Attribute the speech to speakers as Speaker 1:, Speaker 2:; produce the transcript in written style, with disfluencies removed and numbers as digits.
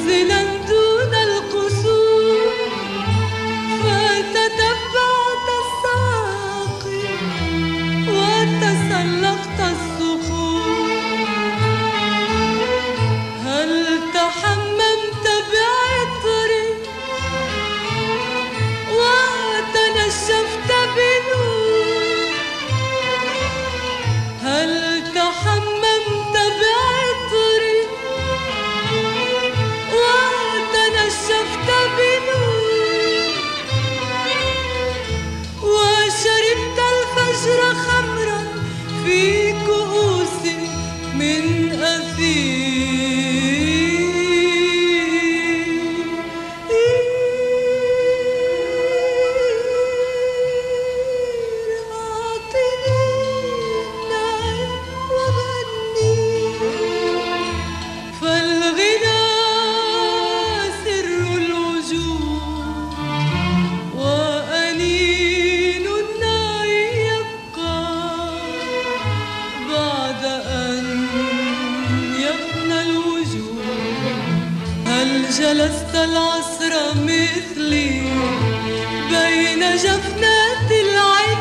Speaker 1: منزلا دون القصور، فتتبعت السواقي وتسلقت الصخور. هل تحممت بعطري وتنشفت بنور؟ هل تحممت بعطري وتنشفت بنور؟ وشربت الفجر خمرا في كؤوس من أثير. أعطني النعيم وغني، فالغنى سر الوجود، وأنين النار يبقى بعد أن يفنى الوجود. هل جلست العصر مثلي بين جفنات العين